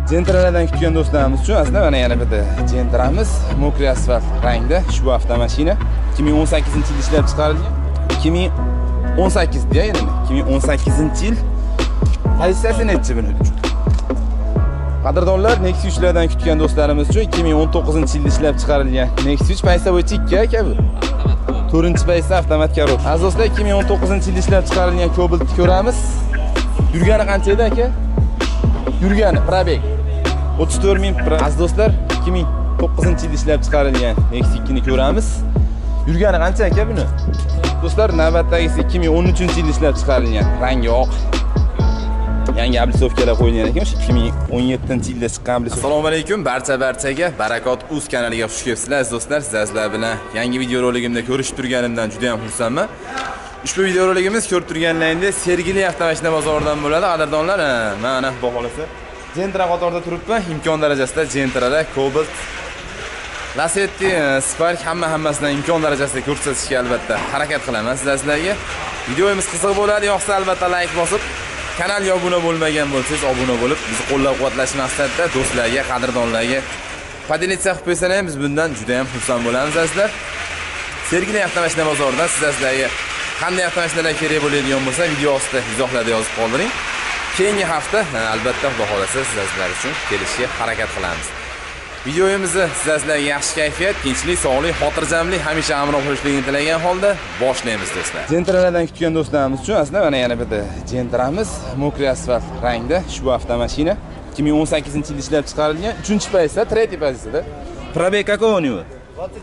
Gentralardan kutgan do'stlarimiz uchun aslida mana yana bitta Gentramiz mokriy asfalt rangda ushbu avtomashina 2018-yil ishlab chiqarilgan. 2018 deya yana 2018-yil pozitsiyasi necha buni? Qadrdonlar, Nexus 3lardan kutgan do'stlarimiz uchun 2019-yilda ishlab chiqarilgan Nexus 3 pozitsiya bo'yicha 2 aka bu. 4-pozitsiya avtomat korobka. Aziz do'stlar, 2019-yilda ishlab chiqarilgan Cobalt'ni ko'ramiz. Yurgani qancha edi aka? Yurgani probeg 34.000. Aziz do'stlar, 2009-yilda ishlab chiqarilgan Nexus 2ni ko'ramiz. Yurgani qancha aka buni? Do'stlar, navbatdagisi 2013-yilda ishlab chiqarilgan rangi oq. Yangi ablisovkalar qo'yilgan ekan, 2017-yilda chiqqan ablisov. Assalomu alaykum, barchaga Barakot Uz kanaliga xush kelibsizlar aziz do'stlar. Sizlar bilan yangi video roligimda ko'rishib turganimdan juda ham xursandman. Ushbu video roligimiz ko'rib turganlaringdek Sergeli avtomashina bozoridan bo'ladi. Qadrdonlar, mana baholasa Gentra qatorida turibman. Imkon darajasida Gentrada Cobalt, Lacetti, Spark hammasidan imkon darajasida ko'rsatishga albatta harakat qilaman sizlarga. Videomiz qiziq bo'ladi, yoqsa albatta like bosib, kanalga obuna bo'lmagan bo'lsangiz obuna bo'lib, bizni qo'llab-quvvatlash maqsadida do'stlarga, qadrdonlarga podelitsiya qilib qo'ysangiz biz bundan juda ham xursand bo'lamiz azizlar. Sergeli avtomashina bozoridan sizlarga qanday avtomashinalar kerak bo'ladigan bo'lsa, video ostida izohlarda yozib qoldiring. Keyingi hafta albatta xudo xolasa sizlar uchun kelishga harakat qilamiz. Videomizni sizlarga yaxshi kayfiyat, tinchlik, sog'lik, xotirjamlik hamisha hamroh bo'lishligini tilagan holda boshlaymiz do'stlar. Gentralardan kutgan do'stlarimiz uchun aslida mana yana bitta Gentramiz mokriy asfalt rangda ushbu avtomashina 2018-yilda ishlab chiqarilgan 3-pozitsiya, 3-pozitsiyada. Probeg какой у него?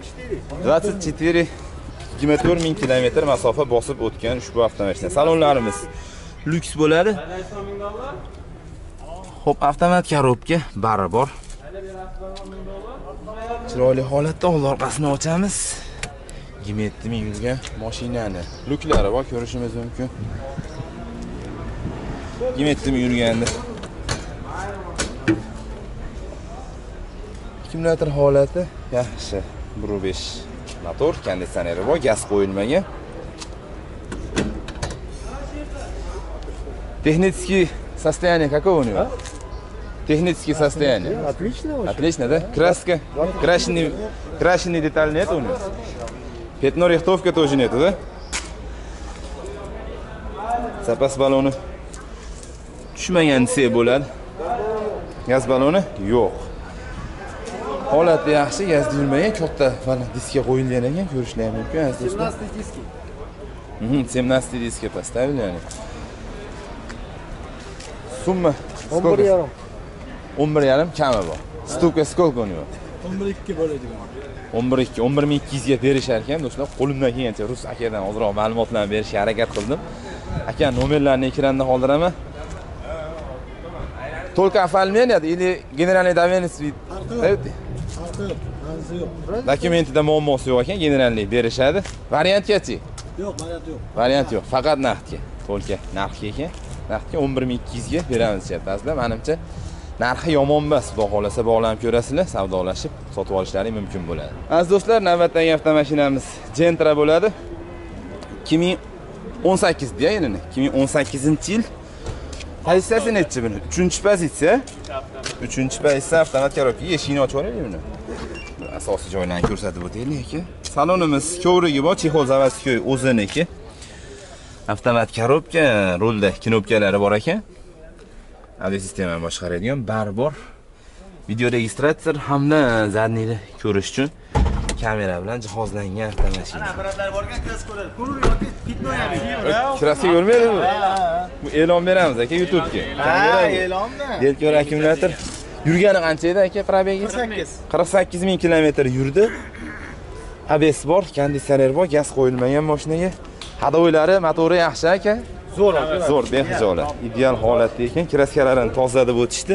24 24.000 kilometr masofa bosib o'tgan ushbu avtomashina. Salonlarimiz lyuks bo'ladi. Xo'p, avtomat korobka bor. Chiroyli holatda old orqasini ochamiz. 27.000 yurgan mashinani luklari bor, ko'rishimiz mumkin. 27.000 yurganda. Akkumulyator holati yaxshi. 1.5 motor, konditsioneri bor, gaz qo'yilmagan. Технический состояние какое у него? Техническое состояние. Отлично. Отлично, да? Краска, крашеные детали нет у него? Пятно рихтовка тоже нету, да? Запас баллоны tushmagan desa bo'ladi. Gaz balloni yo'q. Holati yaxshi, gaz yurmagan, katta mana diskga qo'yilgan ekan, ko'rishlar mumkin. 17 diski. 17 diski поставили. Summa 11,5. 11,5 kami bor. Stuka сколько у него? 11,2 bo'ladigan. 11,200 ga berishar ekan do'stlar. Qo'limdan kelgancha Rus akadan ozroq ma'lumotlarni berishga harakat qildim. Aka, nomerlarni ekranda qoldiraman. Только оформление или генеральный доверенность вид? Dokumentida muammosi yo'q ekan, generallik berishadi. Variantgachi? Yo'q, variant yo'q. Variant yo'q, faqat naqdga. To'lka narxga ekan. Naqdga 11,200 ga beramiz deyapti. Menimcha narxi yomon emas. Xudo xolasa bog'lanib ko'rasizlar, savdolashib sotib olishlaring mumkin bo'ladi. Aziz do'stlar, navbatdagi avtomashinamiz Gentra bo'ladi. 2018 deya yana 2018-yil pozitsiyasi necha buni? 3-pozitsiya. 3-pozitsiya avtomat korobka. Eshikni ochib olaylik buni. Asosiy joylarni ko'rsatib o'taylik aka. Salonimiz kovrigi bor, chexol zavодской o'ziniki. Avtomat korobka, rulda knopkalari bor ekan. Audio sistemani boshqaradigan bor. Video registrator hamda zadniyni ko'rish uchun kamera bilan jihozlangan avtomashina. Apparatlar borgan kiras ko'radi. Ko'rur yoki fitno ham. Kirasi ko'rmaydimi? Bu e'lon beramiz aka YouTube'ga. Ha, e'lonmi? Delkor akkumulyator. Yurgani qancha edi aka probegi? 48.000 kilometr yurdi. ABS bor, konditsioner bor, gaz qo'yilmagan mashinaga. Hadoylari, motori yaxshi aka. Zo'r, behijolat. Ideal holatda ekan, kraskalarini tozalab o'tishdi.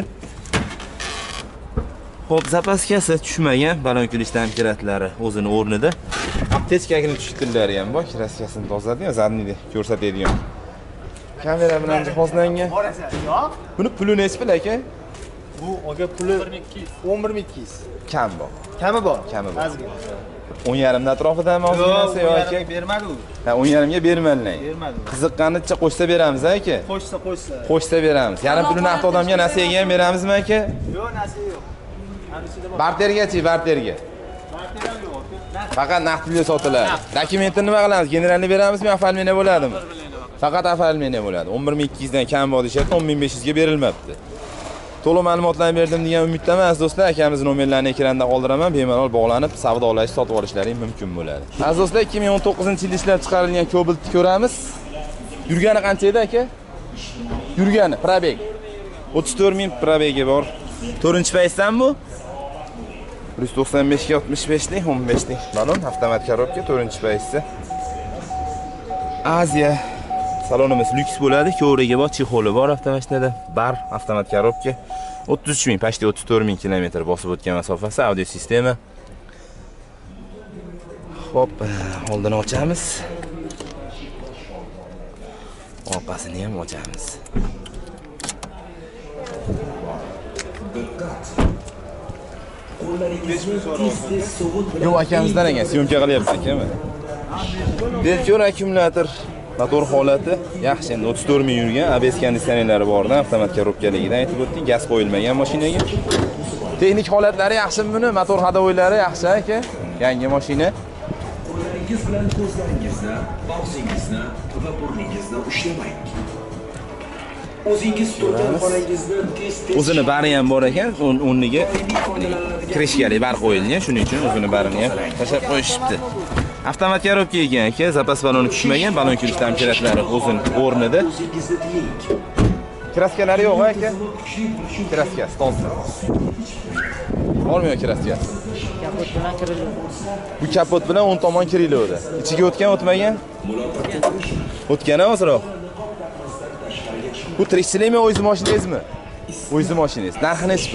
Xo'p, zapaskasi tushmagan, balonkulish tamkiratlari o'zini o'rnida. Aptechkagini tushirtirlari ham bor, kraskasini tozaladi, zadniyni ko'rsatadigan. Kamera bilan jihozlangan. Buni puli nechi pul aka? Bu oga puli 11,200. Kam bor. Kami bor. Kami bor. 10,5 atrofidami ozginasi yoki bermadi u. Ha, 10,5 ga bermayman. Bermadi. Qiziqqanicha qo'shsa beramiz aka. Qo'shsa. Qo'shsa beramiz. Yarim pulini naqd odamga nasiyaga ham beramizmi aka? Yo'q, narsa yo'q. Bartergachi, barterga. Barter ham yo'q. Faqat naqd pulga sotiladi. Dokumentini nima qilamiz? Generalni beramizmi, afalmeniya bo'ladimi? Faqat afalmeniya bo'ladi. 11200 dan kam bor deyapti, 10500 ga berilmabdi. To'liq ma'lumotlarni berdim degan umiddaman aziz do'stlar. Akamizning nomerlarini ekranda qoldiraman. Bemalol bog'lanib, savdolash, sotib olishlaring mumkin bo'ladi. Aziz do'stlar, 2019-yilda ishlab chiqarilgan Cobalt'ni ko'ramiz. Yurgani qancha edi aka? Yurgani probeg. 34000 probegi bor. 4-paytdan bu? 195 ga 65lik, 15lik. Balon avtomat korobka 4-paytda. Aziya salonimiz lyuks bo'ladi. Ko'riga bor, chexoli bor avtomashinada. Bar avtomat korobka. 33000, почти 34000 kilometr bosib o'tgan masofasi, audio sistema. Hop, oldini ochamiz. Orqasini ham ochamiz. Yo'q, akamizdan ekan, syomka qilyapti akami. Delkor akkumulyator motor holati yaxshi, endi 34000 yurgan, ABS konditsionerlari bordan, avtomat korobkaligidan aytib o'tdik, gaz qo'yilmagan mashinaga. Texnik holatlari yaxshimi buni? Motor hadovoylari yaxshi aka. Yangi mashina. Qo'llaringiz bilan ko'zlaringizni, og'zingizni va burningizni ushlamang. O'zingiz turgan xonangizni tez-tez O'zini bari ham bor ekan, o'rniga krishkali bar qo'yilgan, shuning uchun o'zini barini ham tashlab qo'yishibdi. Avtomat korobka ekan aka, zapas baloni tushmagan, balon kirish tamkiratlari o'zini o'rnida. o'zingizni tiying. Kraskalari yo'q aka. Kraska, stolsi. Olmuyor kraskasi. Kapot bilan kiriladi. Bu kapot bilan 10 tomon kiriladi. Ichiga o'tgan, o'tmagan? O'tgan ozroq. Bu tirikchilikmi, o'zingiz mashinangizmi? O'zingiz mashinangiz. Narxi nechchi?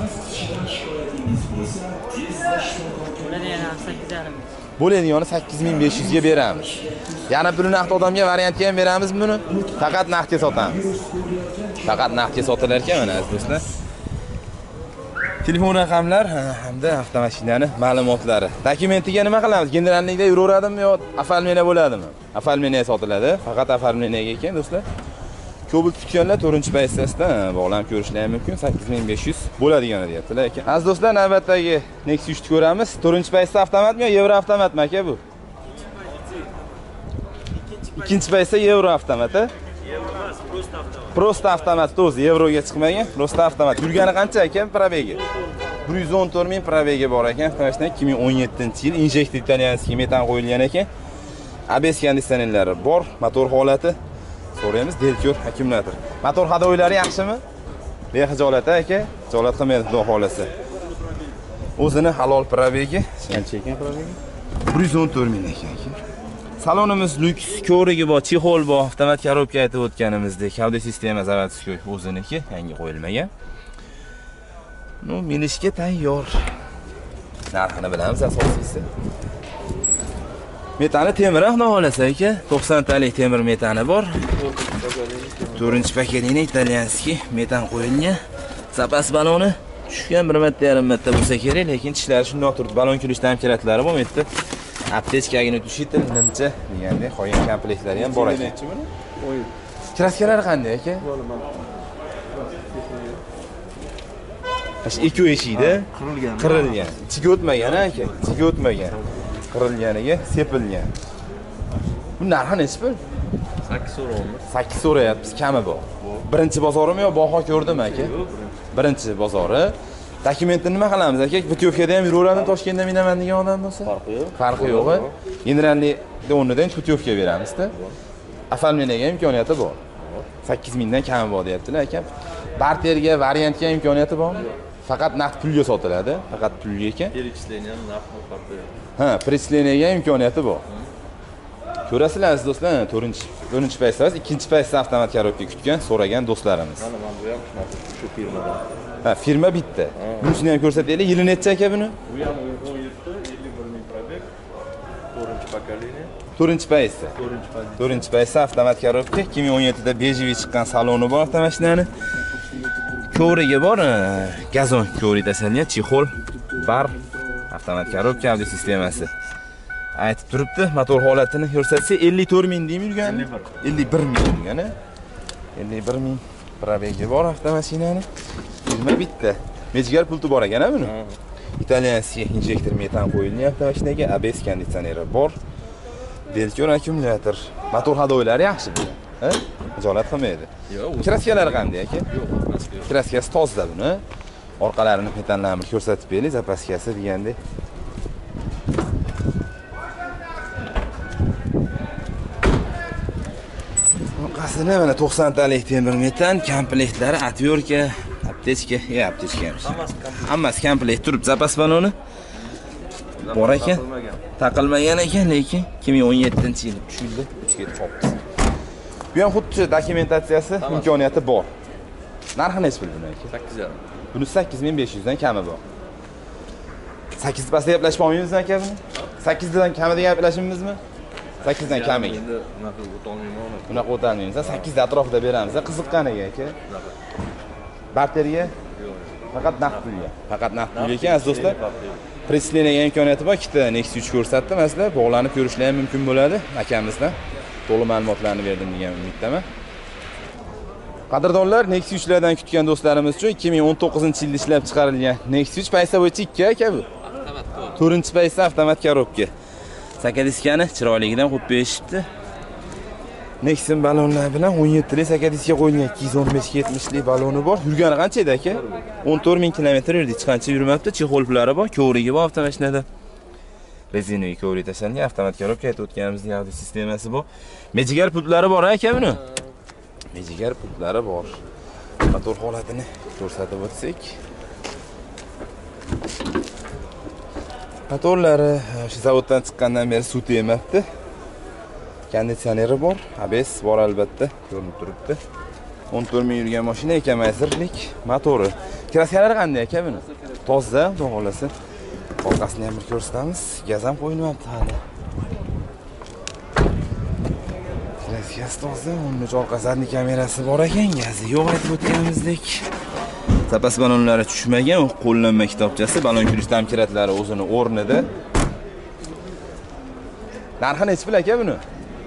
Ularni yana 8,5. Bo'ladigani 8500 ga beramiz. Yana puli naqd odamga variantga ham beramiz buni. Faqat naqdga sotamiz. Faqat naqdga sotilar ekan mana aziz do'stlar. Telefon raqamlar hamda avtomashinani ma'lumotlari. Dokumentiga nima qilamiz? Generallikda yuraveradimi yo afalmeniya bo'ladimi? Afalmeniya sotiladi. Faqat afalmeniyaga ekan do'stlar. Cobalt tutganlar 4-paytda bog'lanib ko'rishlari mumkin. 8500 bo'ladigan deyaptilar aka. Aziz do'stlar, navbatdagi Nexus 3 ko'ramiz. 4-paytda avtomatmi yo Euro avtomatmi aka bu? Ikkinchi paytda Euro avtomati. Prosta avtomat o'zi Euroga chiqmagan. Prosta avtomat. Yurgani qancha ekan probegi? 114000 probegi bor ekan. Avtomashina 2017-yil injektor italyanskiy metan qo'yilgan ekan. ABS konditsionerlari bor, motor holati so'raymiz, Delkor akkumulyator. Motor hadovoylari yaxshimi? Bexijolat aka, hijolat qilmaydi xudo xolasa. O'zini halol probegi, qancha ekan probegi? 114000 ekan. Salonimiz lyuks, ko'rigi bor, chexol bor, avtomat korobka aytib o'tganimizdek, audio sistema zavodskiy o'ziniki, yangi qo'yilmagan. No, minishga tayyor. Narxini bilamiz asosiysi. Metani temir xudo xolasa aka, 90 talik temir metani bor. 4-paketini italyanskiy metan qo'yilgan. Zapas baloni tushgan 1,5 marta bo'lsa kerak, lekin tishlari shunday turibdi. Balon kulishdan ham keraklari bo'lmaydi. Aptechkagini tushitib, nimcha degandek qolgan komplektlari ham bor ekan. Kraskalari qanday aka? Ikki eshikda qirilgan. Ichiga o'tmagan aka, ichiga o'tmagan. Qirilganiga sepilgan. Bu narxi nechi pul? 8 so'rayapmiz. 8 so'rayapmiz, kami bor. Birinchi bozorimi yo baho ko'rdimi aka? Birinchi bozori. Dokumentni nima qilamiz aka? Putyovkada ham yuraveradi, Toshkentda minaman degan odam bo'lsa? Farqi yo'q. Farqi yo'q. Generallikda o'rnidan putyovka beramiz-da. Afalmeniyaga imkoniyati bor. 8000 dan kami bor deyaptilar aka. Barterga, variantga imkoniyati bormi? Faqat naqd pulga sotiladi, faqat pulga ekan. Perechileniya ham narxi farqi yo'q. Ha, presleniyaga imkoniyati bor. Ko'rasizlar aziz do'stlar, 4-paytda, 2-paytda avtomat korobka kutgan, so'ragan do'stlarimiz. Mana bu ham shu firmadan. Ha, firma bitta. Bunisini ham ko'rsataylik. Yili necha aka buni? Bu ham 17, 51000 probeg. 4-pokoleniya. 4-paytda. 4-paytda avtomat korobka 2017da bejiviy chiqqan saloni bor avtomashinani. Ko'riga bor, gazon ko'ri tasalgan, chexol, bar, avtomat korobka, audio sistemasi. Aytib turibdi, motor holatini ko'rsatsa 54000 deymi yurgan? 51000 yurgan-a. 51000 probegi bor avtomashinani. Firma bitta. Mejigar pulti bor ekan-a buni. Italyanskiy injektor metan qo'yilyapti mashinaga, ABS konditsioneri bor. Belkor akkumulyator. Motor hadoylari yaxshi bu. Ha? Ijolat qilmaydi. Yo'q. Kraskalari qanday aka? Yo'q, kraska yo'q. Kraskasi toza buni. Orqalarini metanlarini ko'rsatib berdik, zapaskasi degandek. Orqasini mana 90 talik temir metan, komplektlari atyorka, aptechka, aptechka. Hammasi komplekt turib, zapas baloni bor ekan. Taqilmagan ekan, lekin 2017-yil tushildi, 3 ga chopdi. Bu ham xuddi dokumentatsiyasi, imkoniyati bor. Narxi necha pul buni aka? 8,5. Buni 8500 dan kami bor. 8 pasda gaplashib olmaymizmi aka buni? 8 dan kamida gaplashimizmi? 8 dan kamiga. Endi unaqa o'tolmayman. Bunaqa o'tolmaymiz. 8 da atrofida beramiz. Qiziqqaniga aka. Barteriga faqat naqd pulga. Faqat naqd pulga ekan aziz do'stlar. Presleniyaga imkoniyati bor. Ikkita Nexus 3 ko'rsatdim. Masalan, bog'lanib ko'rishlar ham mumkin bo'ladi. Akamizdan to'liq ma'lumotlarni berdim degan umiddaman. Qadrdonlar, Nexus 3 lardan kutgan do'stlarimiz uchun 2019-yilda ishlab chiqarilgan Nexus 3 paysa bo'yicha 2 aka bu. 4-paysa avtomat korobka. Sakadiskani chiroyligidan qo'yib berishibdi. Nexus balonlar bilan 17 lik sakadiska qo'yilgan 215-70 lik baloni bor. Yurgani qancha edi aka? 14000 kilometr yurdi. Hech qancha yurmabdi. Chexol pullari bor, ko'rigi bor avtomashinada. Rezinoviy ko'rik tashlangan avtomat korobka aytib o'tganimizning audio sistemasi bor. Mejigar pullari bor aka buni. Mejigar pullari bor. Motor holatini ko'rsatib o'tsak. Motorlari shu zavoddan chiqqandan beri suv tegmabdi. Konditsioneri bor, ABS bor albatta, ko'rinib turibdi. 14 ming yurgan mashina ekan, mazirlik motori. Kraskalari qanday aka buni? Toza, xudo xolasa. Orqasini ham bir ko'rsatamiz. Gaz ham qo'yilmayapti hali. Kraskasi toza, uni orqasini kamerasi bor ekan, gazi yo'q aytib o'tganimizdek. Zapas balonlari tushmagan, qo'llanma kitobchasi, balon kirish tamkiratlari o'zini o'rnida. Narxi necha pul aka buni?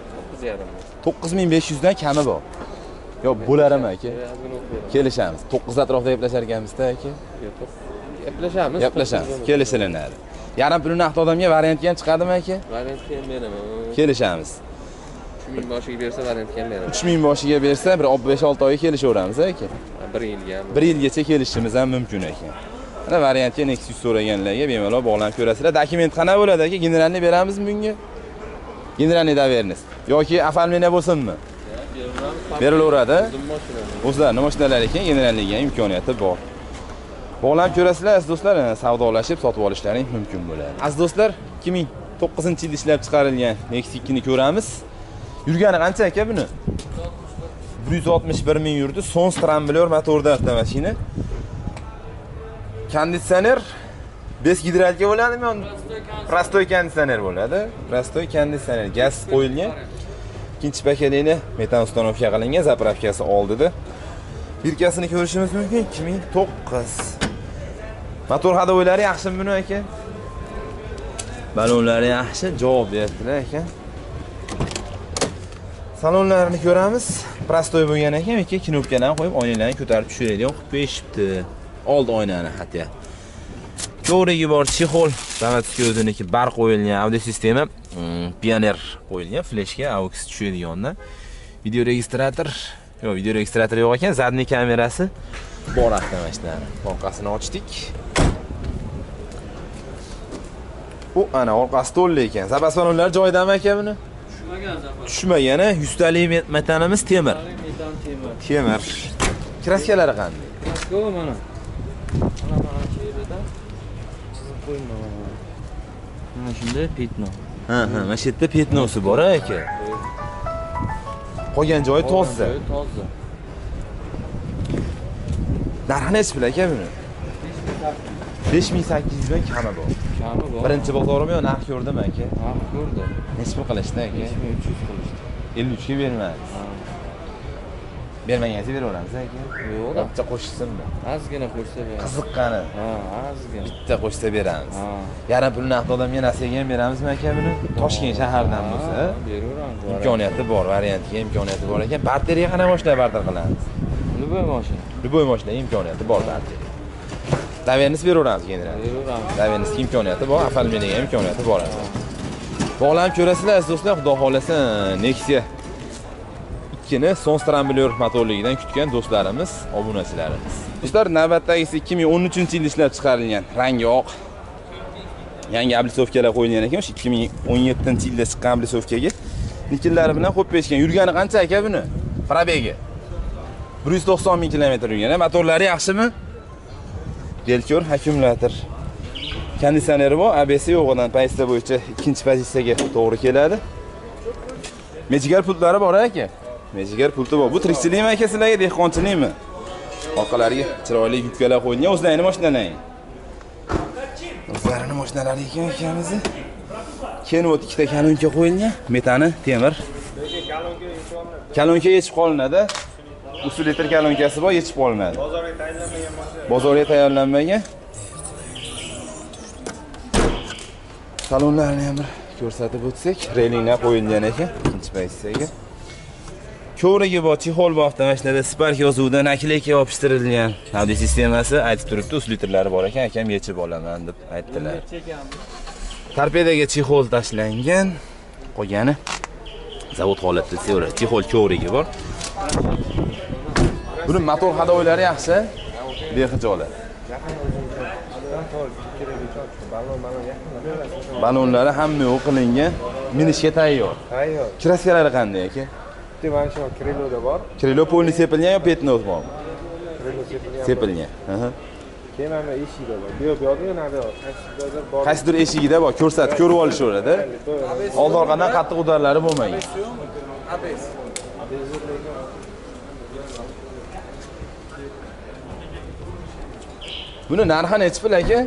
9500 dan kami bor. Yo, bo'larmi aka? Kelishamiz. 9 atrofida gaplashar ekanmiz-da aka. Gaplashamiz. Kelishilinadi. Yarim pulni naqd odamga variantga ham chiqadimi aka? Variantga ham beraman. Kelishamiz. 3000 boshiga bersa variantga ham beraman. 3000 boshiga bersa, bir 5-6 oyga kelishaveramiz aka. 1 yilga. 1 yilgacha kelishimiz ham mumkin ekan. Mana variantga Nexus so'raganlarga bemalol bog'lanib ko'rasizlar. Dokument qana bo'ladi aka? Generalni beramizmi bunga? Generalni daveriniz yoki afalmena bo'lsinmi? Berilaveradi. O'zlarining mashinalari ekan, generalligiga imkoniyati bor. Bog'lanib ko'rasizlar aziz do'stlar, savdolashib sotib olishlaring mumkin bo'ladi. Aziz do'stlar, 2009-yilda ishlab chiqarilgan Nexus 2 ni ko'ramiz. Yurgani qancha aka buni? 161 ming yurdi. Son stramblyor motorda avtomashina. Konditsioner 5 gidralka bo'ladimi? Prostoy konditsioner bo'ladi. Prostoy konditsioner, gaz qo'yilgan. Ikkinchi paketlini metan ustanovka qilingan, zapravkasi oldida. Birkasini ko'rishimiz mumkin 2009. Motor hadoylari yaxshimi buni aka? Balonlari yaxshi, javob berdilar ekan. Salonlarini ko'ramiz. Prostoy bo'lgan ekan, ikki knopkadan qo'yib oynalarni ko'tarib tushiradigan qilib berishibdi. Old oynani hatya. Ko'rigi bor, chexol, zavodskiy o'ziniki bar qo'yilgan audio sistema, Pioneer qo'yilgan, flashga AUX tushadigandan. Video registrator, yo'q ekan, zadniy kamerasi bor avtomashinalar. Orqasini ochdik. Bu ana orqasi to'la ekan. Zapas balonlar joyidami aka buni? Tushmagan, 100 talik metanimiz temir. Temir. Kraskalari qanday? Kraska mana. Mana shu yerda chizib qo'yilgan. Mana shunday petno. Ha, mana shu yerda petnosi bor aka. Qolgan joyi toza. Toza. Narxi necha pul aka buni? 5800 dan kami bor. Kami bor. Birinchi bozorimi yo narx ko'rdimi aka? Narx ko'rdim. Necha pul qilishdi aka? 5300 qilishdi. 53 ga bermaymiz. Bermagansiz beraveramiz aka. Yo'q, bitta qo'shsinmi? ozgina qo'shsa beramiz. Qiziqqani. Ha, ozgina. Bitta qo'shsa beramiz. Ha. Yarim pulni naqd odamga nasiyaga ham beramizmi aka buni? Toshkent shahardan bo'lsa, beraveramiz. imkoniyati bor, variantga imkoniyati bor ekan. Barteriga qana boshlar barter qilamiz. Любой mashina. Любой mashina imkoniyati bor barter. Davernis beraveramiz general. Beraveramiz. Davernis imkoniyati bor, afalmeniga ham imkoniyati bor. Bog'lanib ko'rasizlar aziz do'stlar, xudo xolasa Nexia 2 ni son stramblyor motorligidan kutgan do'stlarimiz, obunachilarimiz. Do'stlar, navbatdagisi 2013-yil ishlab chiqarilgan, rangi oq. Yangi ablisovkalar qo'yilgan ekan, o'sha 2017-yilda chiqqan ablisovkaga nikellari bilan qo'yib berishgan. Yurgani qancha aka buni? Probegi 190 ming kilometr yurgan. Motorlari yaxshimi? Delkor akkumulyator. Konditsioneri bor, ABS yo'g'idan pozitsiya bo'yicha ikkinchi pozitsiyaga to'g'ri keladi. Mejigar pultlari bor aka. Mejigar pulti bor. Bu tirikchilikmi aka sizlarga, dehqonchilikmi? Orqalariga chiroyli yubkalar qo'yilgan, o'zlarini mashinalar. O'zlarini mashinalari ekan akamizni. Kenwood ikkita kalonka qo'yilgan, metani temir. Kalonka yechib qolinadi. 3 litr kalonkasi bor, yechib qolinadi. Bozorga tayyorlanmagan. Salonlarni ham bir ko'rsatib o'tsak, relinglar qo'yilgan ekan, ikkinchi pozitsiyaga. Ko'vragi bor, chexol bor avtomashinada, Spark yozuvidan nakleyka yopishtirilgan. Audio sistemasi aytib turibdi, 3 litrlari bor ekan, akam yechib olaman deb aytdilar. Torpedaga chexol tashlangan. Qolgani zavod holatida sevra, chexol ko'vragi bor. Buni motor hadoylari yaxshi, bexijolat. Balonlari hamma yo'q qilingan, minishga tayyor. Tayyor. Kraskalari qanday aka? Bitta mana shu Kriloda bor. Krilo polni sepilgan yo petnos bormi? Krilo sepilgan. Sepilgan. Keyin mana eshikda bor. Bu yoqda nari bor. Qaysidir eshigida bor, ko'rsatib ko'rib olishaveradi. Old orqadan qattiq udarlari bo'lmagan. Buni narxi nechi pul aka?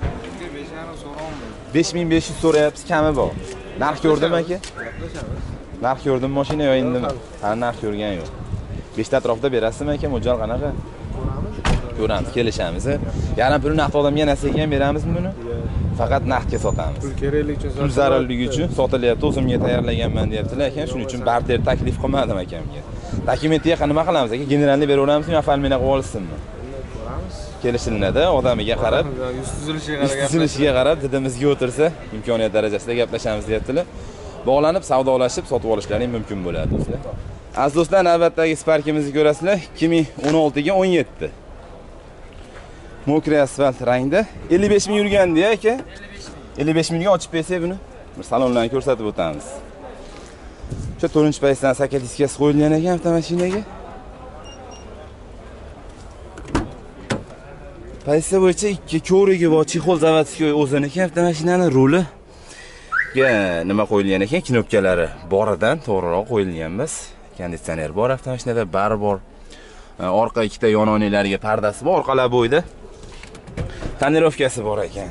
5500 so'rayapsiz, kami bor. Narx ko'rdim aka? Narx ko'rdim mashina yo indimi? Ha, narx ko'rgan yo'q. 5 ta atrofda berasizmi aka? Mo'ljal qanaqa? Ko'ramiz, kelishamiz. Yarim pulni naqd odamga narsaga ham beramizmi buni? Faqat naqdga sotamiz. Pul kerakligi uchun Pul zararligi uchun sotilyapti, o'zimga tayyorlaganman deyaptilar ekan. Shuning uchun barter taklif qilmadim akamga. Dokumentga nima qilamiz aka? Generalni beraveramizmi, afalmeni qilib olsinmi? Kelishilinadi, odamiga qarab, tuzilishiga qarab didimizga o'tirsa, imkoniyat darajasida gaplashamiz deyaptilar. Bog'lanib, savdolashib, sotib olishlaring mumkin bo'ladi do'stlar. Aziz do'stlar, navbatdagi Sparkimizni ko'rasizlar, 2016 ga 17. Mokri asfalt rangda 55 ming yurgandi aka. 55 mingga ochib bersak buni, bir salonlarni ko'rsatib o'tamiz. O'sha 4-paytdan saka diskasi qo'yilgan ekan avtomashinaga. Pozitsiya bo'yicha 2 ko'rigi bor, chexol zavodskiy o'ziniki avtomashinani ruli nima qo'yilgan ekan, knopkalari boridan to'g'riroq qo'yilgan emas. Konditsioner bor avtomashinada, bar bor. Orqa ikkita yononilariga pardasi bor, orqalar bo'yida. Tonirovkasi bor ekan.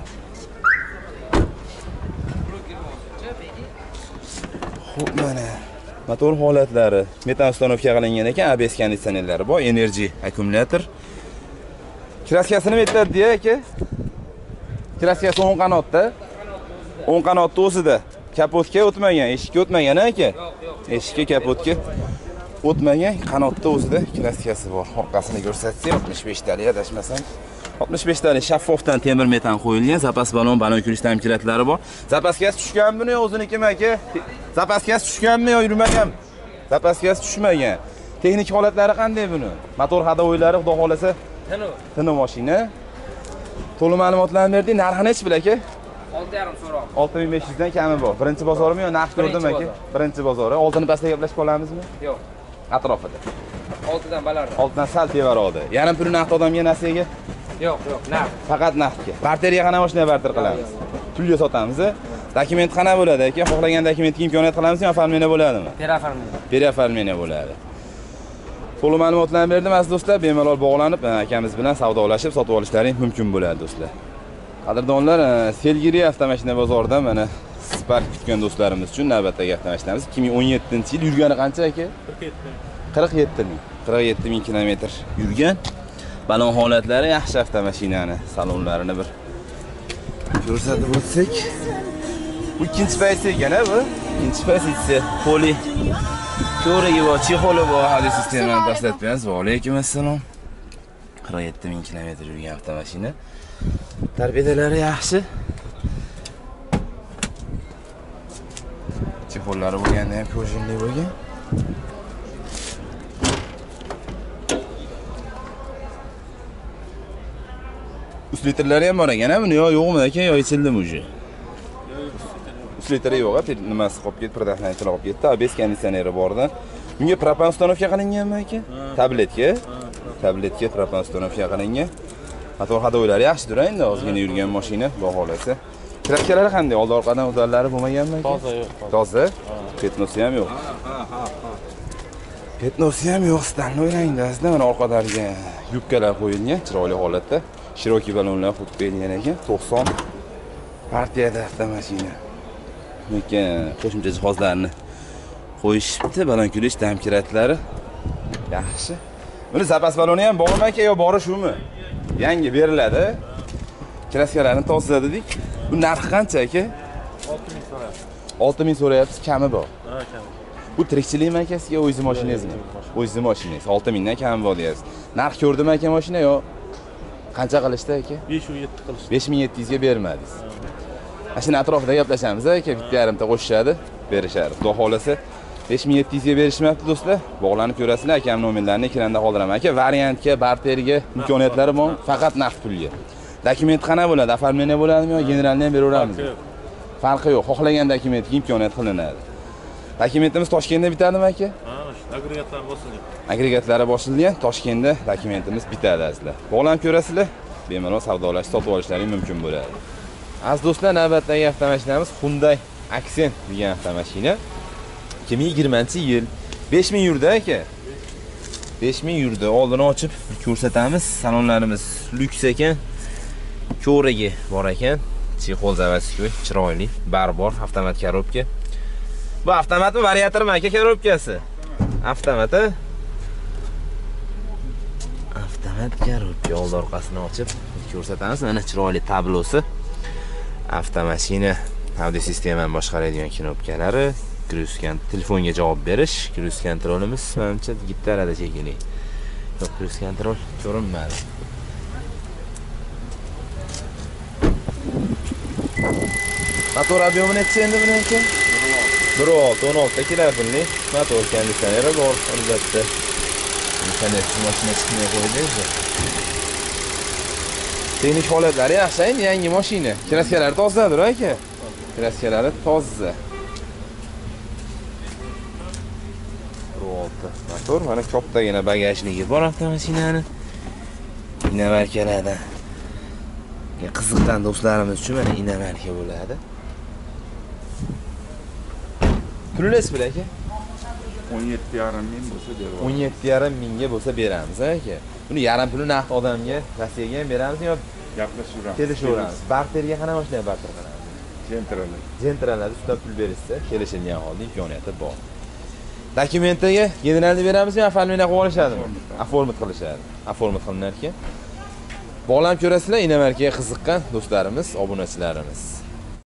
Xo'p, mana motor holatlari metan ustanovka qilingan ekan, ABS konditsionerlari bor, enerji akkumulyator. Kraskasini aytadi aka. Kraskasi 10 qanotda. 10 qanotda o'zida. Kapotga o'tmagan, eshikka o'tmagan aka. Eshikka, kapotga o'tmagan, qanotda o'zida kraskasi bor. Orqasini ko'rsatsak, 65 talik adashmasam. 65 talik shaffofdan temir metan qo'yilgan, zapas balon kirish tamkilatlari bor. Zapaskasi tushganmi buni o'zinikimi aka? Zapaskasi tushganmi yo yurmagan? Zapaskasi tushmagan. Texnik holatlari qanday buni? Motor hadoylari xudo xolasa Tini mashina. To'liq ma'lumotlarni berdik. Narxi nechi pul aka? 6,5 so'roq. 6500 dan kami bor. Birinchi bozormi yo narx ko'rdim aka? Birinchi bozori. Oltini pastga gaplashib qolamizmi? Yo'q. Atrofida. 6dan balarda. 6dan sal tevaroqda. Yarim pul naqd odamga narsaga? Yo'q, naqd. Faqat naqdga. Barterga qana mashina barter qilamiz. Pulga sotamiz. Dokument qana bo'ladi aka? Xohlagan dokumentga imkoniyat qilamizmi yo falmena bo'ladimi? Perafalmena bo'ladi. To'liq ma'lumotlarni berdim aziz do'stlar, bemalol bog'lanib akamiz bilan savdolashib sotib olishlaring mumkin bo'ladi do'stlar. Qadrdonlar, Selgiri avtomashina bozorida mana Spark kutgan do'stlarimiz uchun navbatdagi avtomashinamiz 2017-yil yurgani qancha aka? 47 ming. 47 ming kilometr yurgan. Balon holatlari yaxshi avtomashinani, salonlarini bir ko'rsatib o'tsak. Bu ikkinchi pozitsiya ekan bu. Ikkinchi pozitsiya poli ko'rigi bor, chexoli bor, audio sistemani taslatmaymiz. Va alaykum assalom. 47 ming kilometr yurgan avtomashina. Tarbiyalari yaxshi. Chexollari bo'lganda ham ko'jinli bo'lgan. Uslitrlari ham bor ekan, buni yo'qmi aka, yo ichildimi uje? Uslitri yo'q, nimasi qolib ketdi, predahlanchili qolib ketdi. ABS konditsioneri borda. Bunga propan ustanovka qilinganmi aka? Tabletga. Tabletga propan ustanovka qilingan. Motor hadoylari yaxshidir endi, ozgina yurgan mashina, baholasi. Krakalari qanday? Oldi orqadan udallari bo'lmaganmi aka? Toza yo'q. Toza? Petnosi ham yo'q. Petnosi ham yo'q, stannoy rangdasida mana orqadagi yubkalar qo'yilgan, chiroyli holatda. Shiroki balonlar qo'yib berilgan ekan. 90 partiyada avtomashina. Lekin qo'shimcha jihozlarni qo'yishibdi, balon kulish damkiratlari yaxshi. Buni zapas baloni ham bormi aka yo bori shumi? Yangi beriladi. Kraskalarni toza dedik. Bu narxi qancha aka? 6000 so'rayapti. 6000 so'rayapsiz, kami bor. Ha, kam. Bu tirikchilikmi akasiga, o'zingiz mashinangizmi? O'zingiz mashinangiz. 6000 dan kami bor deyapsiz. Narx ko'rdimi aka mashina yo qancha qilishdi aka? 5-7 qilishdi. 5700 ga bermadingiz. Mashina atrofida gaplashamiz aka, bitta yarimta qo'shishadi, berishadi. Xudo xolasa 5700 ga berishmayapti do'stlar. Bog'lanib ko'rasizlar, akam nomerlarini ekranda qoldiraman aka. Variantga, barterga imkoniyatlari bor, faqat naqd pulga. Dokument qana bo'ladi, оформление bo'ladimi yo generalni ham beraveramiz? Farqi yo'q, xohlagan dokumentga imkoniyat qilinadi. Dokumentimiz Toshkentda bitadimi aka? Ha, agregatlar bosilgan. Agregatlari bosilgan, Toshkentda dokumentimiz bitadi azizlar. Bog'lanib ko'rasizlar, bemalol savdolash, sotib olishlaring mumkin bo'ladi. Aziz do'stlar, navbatdagi avtomashinamiz Hyundai Accent degan avtomashina. 2020-yil 5000 yurdi aka. 5000 yurdi. Oldini ochib ko'rsatamiz. Salonlarimiz lyuks ekan. Ko'rigi bor ekan. Chexol zavодской, chiroyli, barbor avtomat korobka. Bu avtomatmi, variatormi aka korobkasi? Avtomati. Avtomat korobka, old orqasini ochib ko'rsatamiz. Mana chiroyli tablosi. Avtomashina audio sistemani boshqaradigan knopkalari, cruise control, telefonga javob berish, cruise controlimiz menimcha gitarada chekili. Yo'q, cruise control ko'rinmadi. Motor ob'yomi necha endi buni aka? 1.16 kilovatlik motor konditsioneri bor, albatta. Qanday mashina chiqmay qo'ydi. Texnik holatlari yaxshi, endi yangi mashina. Kraskalari tozadir aka. Kraskalari toza. 1.6 motor, mana kattagina bagajligi bor avtomashinani. Inamarkalardan. Qiziqqan do'stlarimiz uchun mana inamarka bo'ladi. Pulimiz bir aka? 17,5 ming bo'lsa beramiz. 17,5 mingga bo'lsa beramiz aka. Buni yarim puli naqd odamga, Rossiyaga ham beramiz yo Gaplashamiz. kelishaveramiz. Barterga qana mashina barter qilamiz. Gentrali. Gentralar ustidan pul berishsa, kelishilgan holda imkoniyati bor. Dokumentiga generalni beramiz yo оформление qilib olishadimi? Оформить qilishadi. Оформить qilinar ekan. Bog'lanib ko'rasizlar, inamarkaga qiziqqan do'stlarimiz, obunachilarimiz.